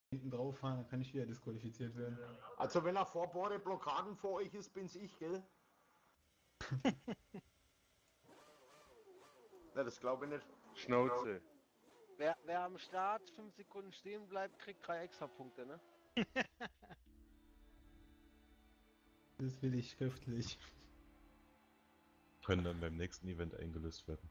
hinten drauf fahren, dann kann ich wieder disqualifiziert werden. Also wenn er vor Borde Blockaden vor euch ist, bin's ich, gell? Na, das glaube ich nicht. Schnauze. Wer am Start 5 Sekunden stehen bleibt, kriegt 3 extra Punkte, ne? Das will ich schriftlich. Können dann beim nächsten Event eingelöst werden.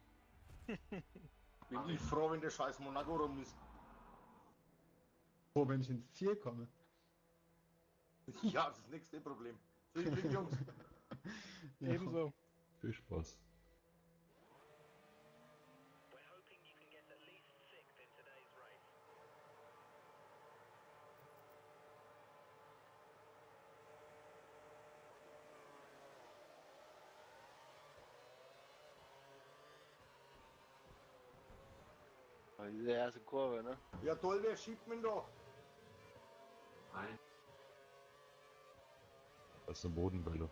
Bin ich froh, wenn der scheiß Monaco rum ist. Froh, wenn ich ins Ziel komme. Ja, das ist das nächste Problem. Viel Glück, Jungs. Ja. Ebenso. Viel Spaß. We're hoping you can get at least sixth in today's race. Aber diese erste Kurve, ne? Ja toll, wer schiebt mich da? Das ist eine Bodenwelle.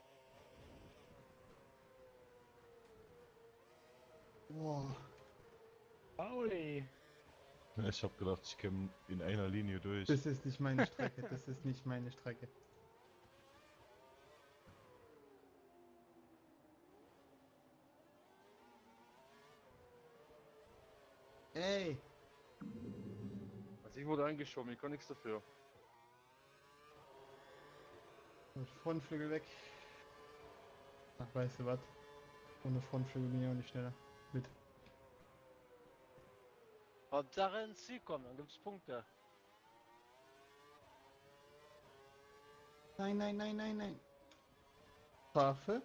Boah. Pauli. Ich hab gedacht, ich käme in einer Linie durch. Das ist nicht meine Strecke, das ist nicht meine Strecke. Ey! Also ich wurde eingeschoben, ich kann nichts dafür. Frontflügel weg. Ach, weißt du was? Ohne Frontflügel bin ich auch nicht schneller. Mit. Hauptsache ins Ziel kommen, dann gibt's Punkte. Nein, nein, nein, nein, nein. Strafe?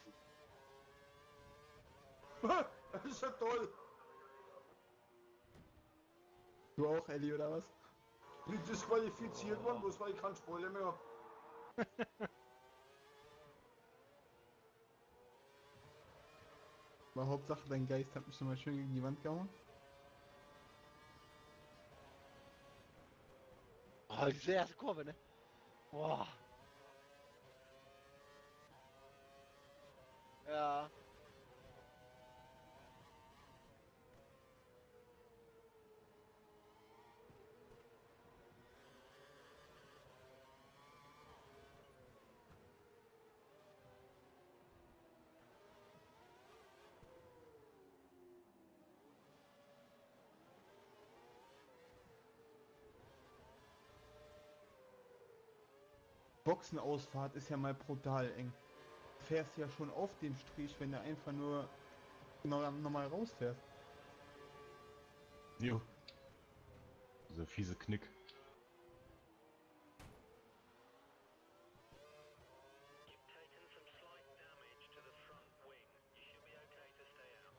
Das ist ja toll. Du auch, Ellie, oder was? Bin disqualifiziert worden, bloß weil ich keinen Spoiler mehr hab. Aber Hauptsache, dein Geist hat mich schon mal schön gegen die Wand gehauen. Oh, diese erste Kurve, ne? Boah. Ja. Boxenausfahrt ist ja mal brutal eng. Du fährst ja schon auf dem Strich, wenn du einfach nur normal rausfährst. Jo. Dieser fiese Knick. You've taken some slight damage to the front wing. You should be okay to stay out.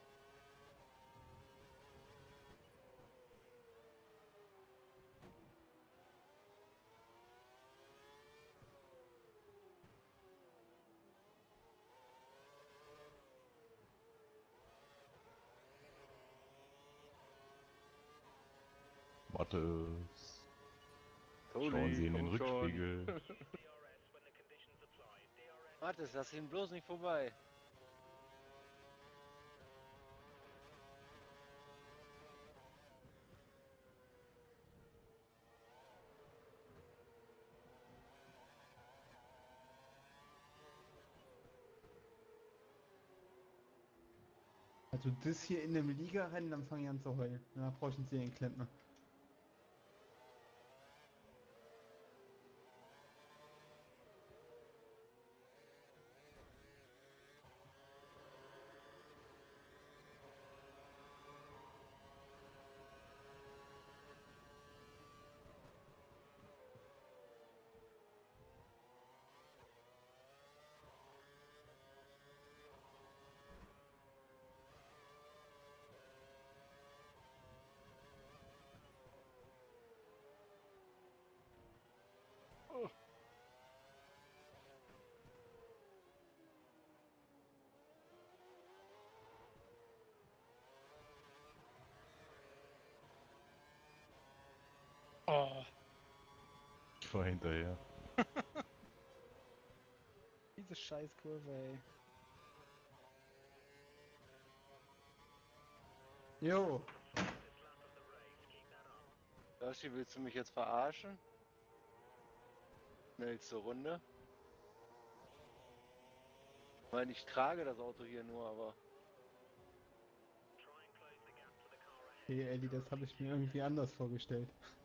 Mattes. Toni, Schauen Sie in den komm schon. Rückspiegel. DRS when the conditions apply. DRS. Warte, lass ihn bloß nicht vorbei. Also das hier in einem Ligarennen, dann fange ich an zu heulen. Da brauche ich einen Serienklempner. Oh, Ich fahr hinterher. diese Scheißkurve, ey. Jo! This lap of the race. Keep that up. Yoshi, willst du mich jetzt verarschen? Schnellste Runde. Ich meine, ich trage das Auto hier nur, aber... Try and close the gap to the car ahead. Hey Ellie, das habe ich mir irgendwie anders vorgestellt.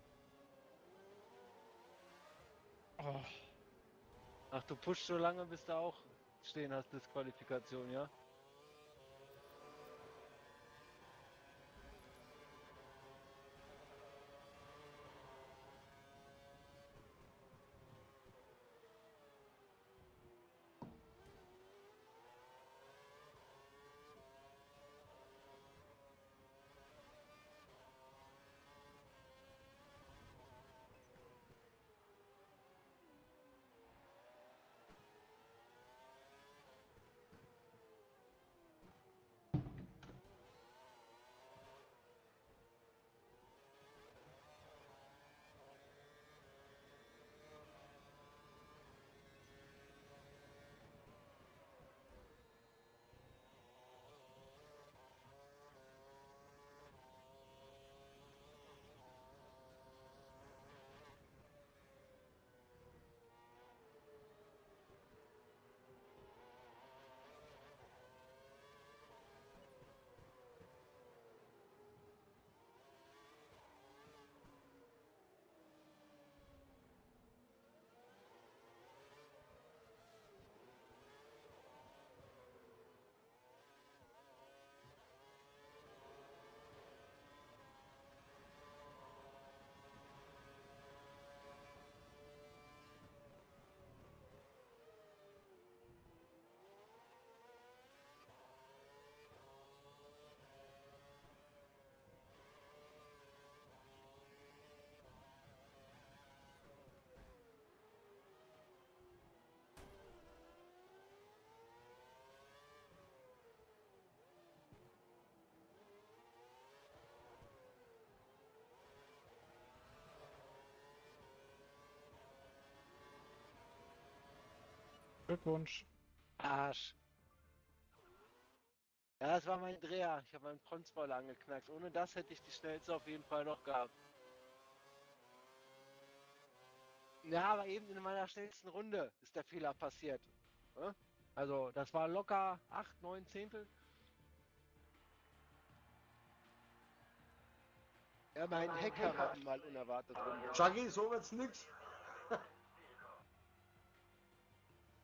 Oh, Ach, du pushst so lange, bis du auch stehen hast, Disqualifikation, ja? Glückwunsch. Arsch. Ja, das war mein Dreher. Ich habe meinen Frontspoiler angeknackst. Ohne das hätte ich die schnellste auf jeden Fall noch gehabt. Ja, aber eben in meiner schnellsten Runde ist der Fehler passiert. Ne? Also, das war locker 8, 9 Zehntel. Ja, mein Hecker war mal unerwartet rum. Chucky, so wird's nix.